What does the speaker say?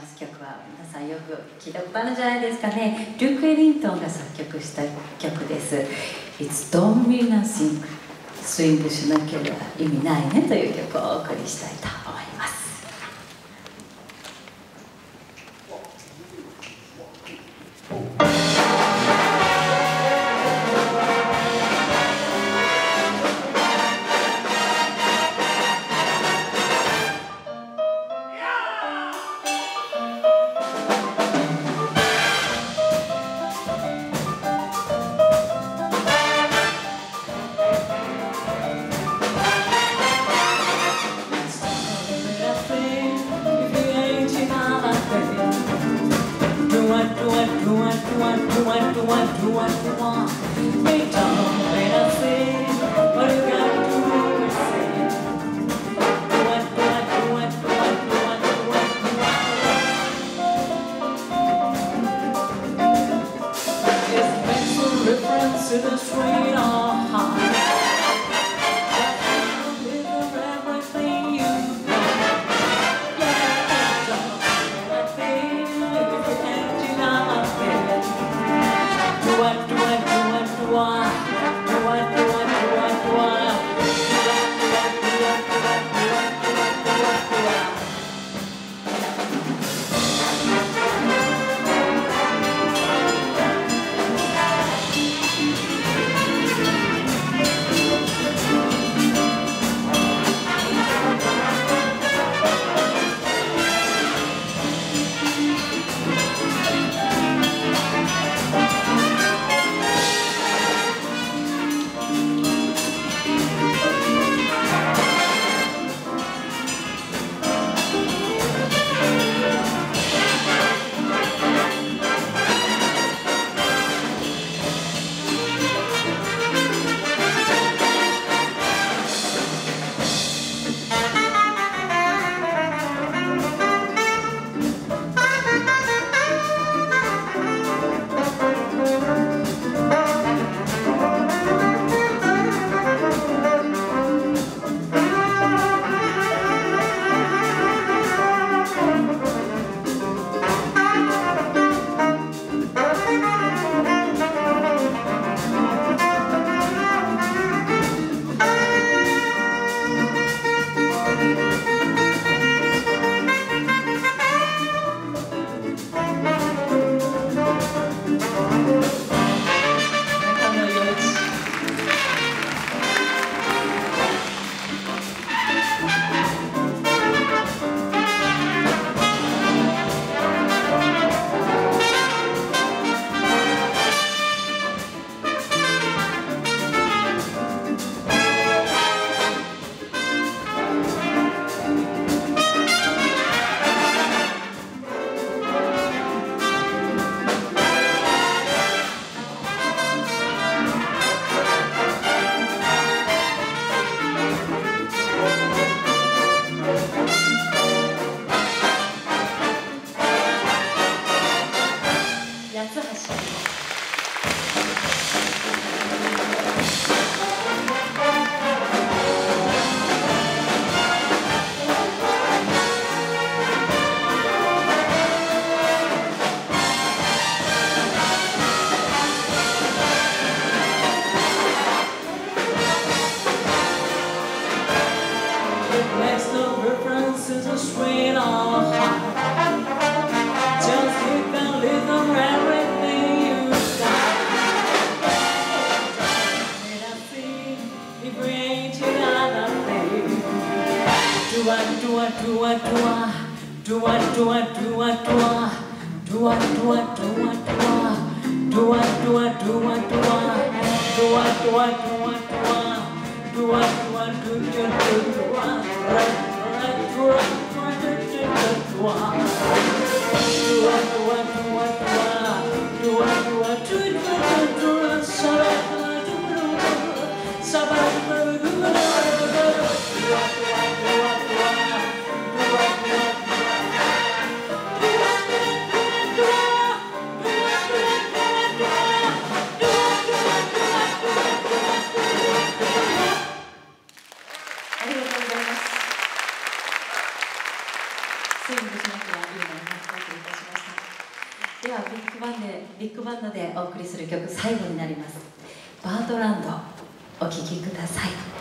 ます曲は皆さんよく聞いたことあるんじゃないですかね。ルーク・エリントンが作曲した曲です。It's Don't Mean Nothing スイングしなければ意味ないねという曲をお送りしたいと思います。 To the street or high, with everything you want. Yeah, don't feel if you can't deny it. Do what, do what, do what, do what, do what, do what, do what, do what. Makes no difference to the street or high. Just keep and listen everything you got. Let us see if we ain't another thing. Do what, do what, do what, do what, do what, do what, do what, do what, do what, do what, do what, do what, do what, do what, do what, do what, do what, do what, do what, do what. Do what, do what, do what, do what, スイングしなきゃいいのにではビッグバンドでお送りする曲最後になります。バートランドお聴きください。